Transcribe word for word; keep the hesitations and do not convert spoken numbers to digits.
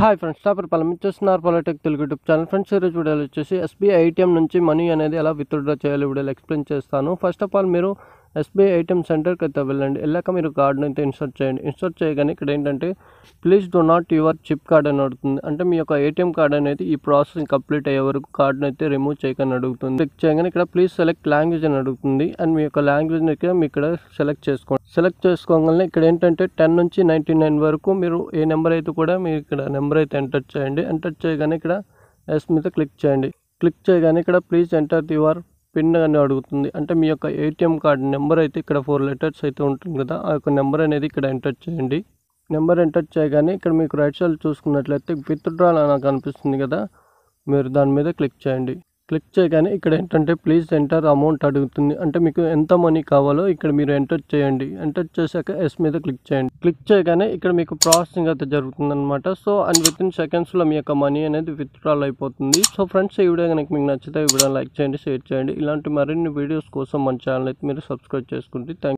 Hi friends, నా పేరు పల్లవి. మీరు చూస్తున్నారు polytech Telugu YouTube channel. Friends ఈరోజు వీడియోలో వచ్చేసి ఎస్బీఐ ఏటీఎం నుంచి మనీ అనేది ఎలా విత్డ్రా చేయాలో వీడియోలో ఎక్స్ప్లెయిన్ చేస్తాను. ఫస్ట్ ఆఫ్ ఆల్ మీరు ఎస్బీఐ ఏటీఎం సెంటర్కి అయితే వెళ్ళండి. వెళ్ళాక మీరు కార్డుని అయితే ఇన్సర్ట్ చేయండి. ఇన్సర్ట్ చేయగానే ఇక్కడ ఏంటంటే please do not your chip card అని అడుగుతుంది. అంటే మీ యొక్క ఏటీఎం కార్డ్ అనేది ఈ ప్రాసెస్ కంప్లీట్ అయ్యే వరకు కార్డుని అయితే రిమూవ్ చేయకని అడుగుతుంది. క్లిక్ చేయగానే ఇక్కడ ప్లీజ్ సెలెక్ట్ లాంగ్వేజ్ అని అడుగుతుంది. అండ్ మీ యొక్క లాంగ్వేజ్ని ఇక్కడ మీ ఇక్కడ సెలెక్ట్ చేసుకోండి. సెలెక్ట్ చేసుకోగానే ఇక్కడ ఏంటంటే టెన్ నుంచి నైంటీ నైన్ వరకు మీరు ఏ నెంబర్ అయితే కూడా మీరు ఇక్కడ నెంబర్ అయితే ఎంటర్ చేయండి. ఎంటర్ చేయగానే ఇక్కడ ఎస్ మీద క్లిక్ చేయండి. క్లిక్ చేయగానే ఇక్కడ ప్లీజ్ ఎంటర్ యువర్ పిన్ అని అడుగుతుంది. అంటే మీ యొక్క ఏటీఎం కార్డ్ నెంబర్ అయితే ఇక్కడ ఫోర్ లెటర్స్ అయితే ఉంటుంది కదా, ఆ యొక్క నెంబర్ అనేది ఇక్కడ ఎంటర్ చేయండి. నెంబర్ ఎంటర్ చేయగానే ఇక్కడ మీకు రైట్ సైడ్ చూసుకున్నట్లయితే విత్డ్రా అని కనిపిస్తుంది కదా, మీరు దాని మీద క్లిక్ చేయండి. క్లిక్ చేయగానే ఇక్కడ ఏంటంటే ప్లీజ్ ఎంటర్ అమౌంట్ అడుగుతుంది. అంటే మీకు ఎంత మనీ కావాలో ఇక్కడ మీరు ఎంటర్ చేయండి. ఎంటర్ చేశాక ఎస్ మీద క్లిక్ చేయండి. క్లిక్ చేయగానే ఇక్కడ మీకు ప్రాసెసింగ్ అయితే జరుగుతుంది అనమాట. సో అండ్ విత్ ఇన్ సెకండ్స్లో మీ యొక్క మనీ అనేది విత్డ్రాల్ అయిపోతుంది. సో ఫ్రెండ్స్, ఈ వీడియో కనుక మీకు నచ్చితే ఈ వీడియో లైక్ చేయండి, షేర్ చేయండి. ఇలాంటి మరిన్ని వీడియోస్ కోసం మన ఛానల్ అయితే మీరు సబ్స్క్రైబ్ చేసుకోండి. థ్యాంక్